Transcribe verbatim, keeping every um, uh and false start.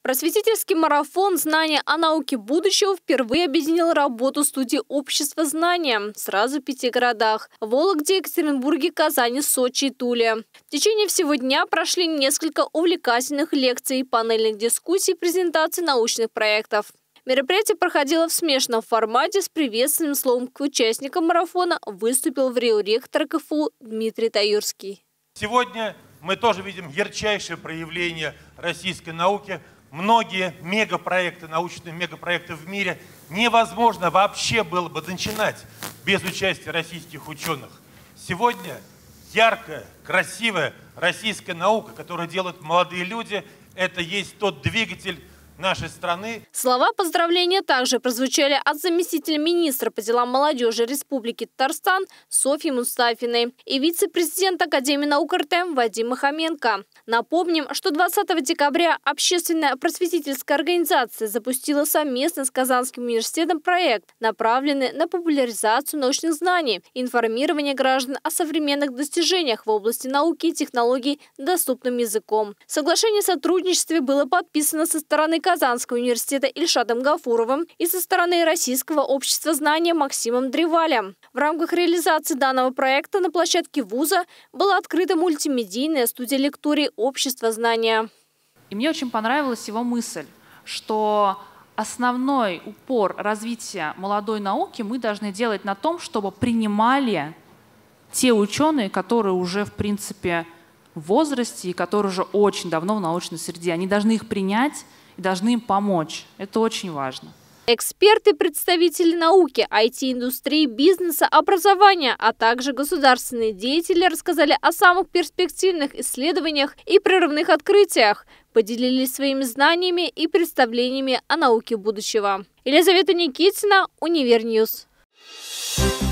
Просветительский марафон «Знания о науке будущего» впервые объединил работу студии «Общество знания» сразу в пяти городах – Вологде, Екатеринбурге, Казани, Сочи и Туле. В течение всего дня прошли несколько увлекательных лекций, панельных дискуссий и презентаций научных проектов. Мероприятие проходило в смешанном формате. С приветственным словом к участникам марафона выступил в Рио ректор КФУ Дмитрий Таюрский. Сегодня мы тоже видим ярчайшее проявление российской науки. Многие мегапроекты, научные мегапроекты в мире невозможно вообще было бы начинать без участия российских ученых. Сегодня яркая, красивая российская наука, которую делают молодые люди, это есть тот двигатель нашей страны. Слова поздравления также прозвучали от заместителя министра по делам молодежи Республики Татарстан Софьи Мустафиной и вице-президент Академии наук эр тэ Вадима Хоменко. Напомним, что двадцатого декабря общественная просветительская организация запустила совместно с Казанским университетом проект, направленный на популяризацию научных знаний и информирование граждан о современных достижениях в области науки и технологий доступным языком. Соглашение о сотрудничестве было подписано со стороны Казанского университета Ильшатом Гафуровым и со стороны Российского общества знания Максимом Древалем. В рамках реализации данного проекта на площадке вуза была открыта мультимедийная студия лекторий «Общество знания». И мне очень понравилась его мысль, что основной упор развития молодой науки мы должны делать на том, чтобы принимали те ученые, которые уже, в принципе, в возрасте и которые уже очень давно в научной среде. Они должны их принять и должны им помочь. Это очень важно. Эксперты, представители науки, ай ти-индустрии, бизнеса, образования, а также государственные деятели рассказали о самых перспективных исследованиях и прорывных открытиях, поделились своими знаниями и представлениями о науке будущего. Елизавета Никитина, Универньюз.